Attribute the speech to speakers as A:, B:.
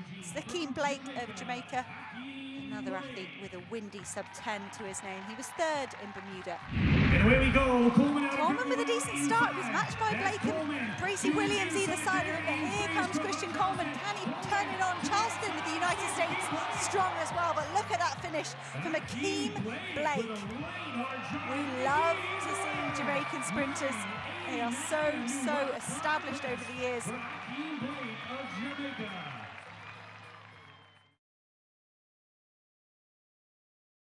A: It's Ackeem Blake of Jamaica, another athlete with a windy sub-10 to his name. He was third in Bermuda.
B: And away we go,
A: Coleman with a decent start, was matched by Blake and Bracey Williams either side of him, but here comes Christian Coleman. Can he turn it on? Charleston with the United States strong as well, but look at that finish from Ackeem Blake. We love to see Jamaican sprinters. They are so established over the years.
B: Ackeem Blake of Jamaica.